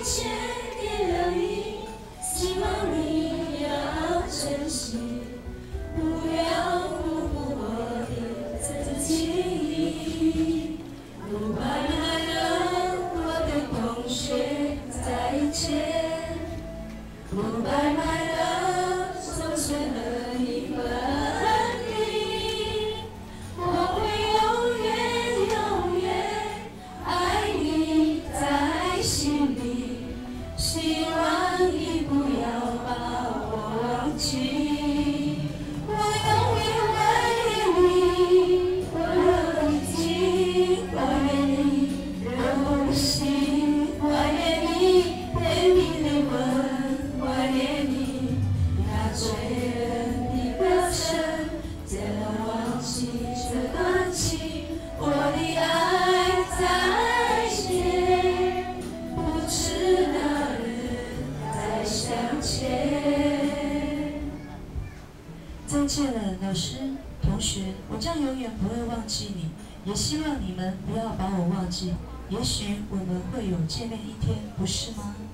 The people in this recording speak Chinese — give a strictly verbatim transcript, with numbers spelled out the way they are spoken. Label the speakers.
Speaker 1: 切给了你，希望你要珍惜，不要辜负我的自己。Goodbye， 我的同学，再见。Goodbye， my love， 总是和你分离。我会永远永远爱你在心里，希望你不要把我忘记。我永远怀念你，我热情怀念你，柔心怀念你，甜蜜的吻怀念你，那醉人的歌声，怎能忘记这段情？我的爱再见，不知哪日再相见。
Speaker 2: 再见了，老师、同学，我将永远不会忘记你，也希望你们不要把我忘记。也许我们会有见面一天，不是吗？